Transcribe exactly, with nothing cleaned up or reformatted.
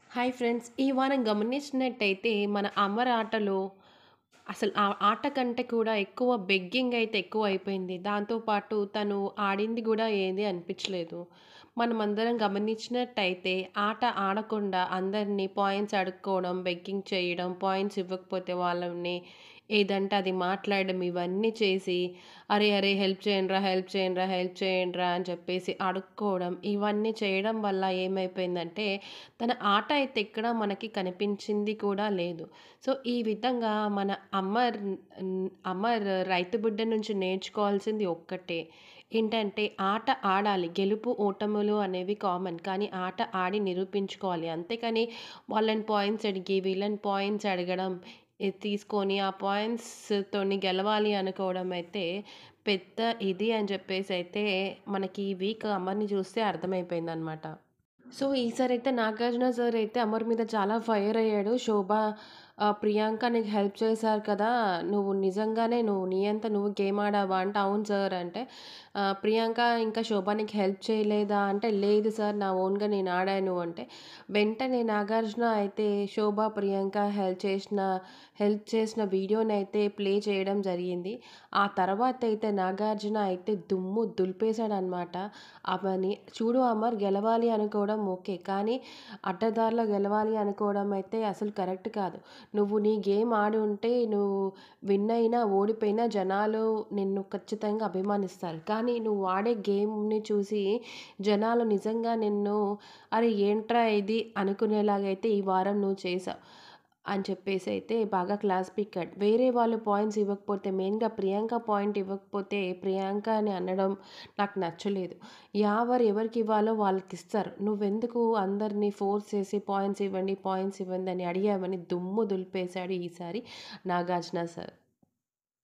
Hi friends! ఈ వారం గమనించినట్టయితే మన అమర్ ఆటలో అసలు ఆ ఆట కంటే కూడా ఎక్కువ బెగ్గింగ్ అయితే ఎక్కువైపోయింది. దాంతో పాటు తను ఆడింది గూడా ఏది అనిపించలేదు. మనమందరం గమనించినట్టయితే ఆట ఆడకుండా అందరిని పాయింట్స్ అడుక్కోవడం, బెగ్గింగ్ చేయడం, పాయింట్స్ ఇవ్వకపోతే వాళ్ళని ఏదంటే అది మాట్లాడడం ఇవన్నీ చేసి, "అరే! అరే! హెల్ప్ చేయండిరా, హెల్ప్ చేయండిరా, హెల్ప్ చేయండిరా" అని చెప్పేసి అడుక్కోవడం, ఇవన్నీ చేయడం వల్ల ఏమైపోయిందంటే తన ఆట అయితే ఎక్కడ మనకి కనిపించింది కూడా లేదు. సో, ఈ విధంగా మన అమర్ న్ అమర్ రైతు బిడ్డ నుంచి నేర్చుకోవాల్సింది ఒక్కటే. ఏంటంటే ఆట ఆడాలి. గెలుపు, ఓటములు అనేవి కామన్. కానీ ఆట ఆడి నిరూపించుకోవాలి. అంతేకాని వాళ్ళని పాయింట్స్ అడిగి, వీళ్ళని పాయింట్స్ అడగడం, ఇది తీసుకొని ఆ పాయింట్స్‌తోని గెలవాలి అనుకోవడం అయితే పెద్ద ఇది అని చెప్పేసైతే మనకి ఈ వీక్ అమర్‌ని చూస్తే అర్థమైపోయిందనమాట. సో, ఈసారైతే నాగార్జున సార్ అయితే అమర్ మీద చాలా ఫైర్ అయ్యాడు. శోభ ఆహ్, "ప్రియాంక నీకు హెల్ప్ చేశారు కదా! నువ్వు నిజంగానే నువ్వు నీ అంత నువ్వు గేమ్ ఆడావా?" అంటే, "అవును సార్" అంటే, ఆహ్, "ప్రియాంక ఇంకా శోభ నీకు హెల్ప్ చేయలేదా?" అంటే, "లేదు సార్ నా ఓన్‌గా నేను ఆడాను" అంటే, వెంటనే నాగార్జున అయితే శోభ, ప్రియాంక హెల్ప్ చేసిన హెల్ప్ చేసిన వీడియోనైతే ప్లే చేయడం జరిగింది. ఆ తర్వాత అయితే నాగార్జున అయితే దుమ్ము దులిపేశాడనమాట. అవని చూడు అమర్ గెలవాలి అనుకోవడం ఓకే. కానీ అడ్డదారిలో గెలవాలి అనుకోవడం అయితే అసలు కరెక్ట్ కాదు. నువ్వు నీ గేమ్ ఆడి ఉంటే నువ్వు విన్ అయినా, ఓడిపోయినా జనాలు నిన్ను ఖచ్చితంగా అభిమానిస్తారు. కానీ నువ్వు ఆడే గేమ్‌ని చూసి జనాలు నిజంగా నిన్ను అరే! ఏంట్రా ఇది అనుకునేలాగైతే ఈ వారం నువ్వు చేశావు. అని చెప్పేసి అయితే బాగా క్లాస్ పీకాడు. వేరే వాళ్ళు పాయింట్స్ ఇవ్వకపోతే మెయిన్‌గా ప్రియాంక పాయింట్ ఇవ్వకపోతే ప్రియాంక అని అనడం నాకు నచ్చలేదు. యావర్ ఎవరికివ్వాలో వాళ్ళకిస్తారు. నువ్వెందుకు అందరిని ఫోర్స్ చేసి పాయింట్స్ ఇవ్వండి, పాయింట్స్ ఇవ్వండి అని అడిగావని దుమ్ము దులిపేశాడు ఈసారి నాగార్జున సార్.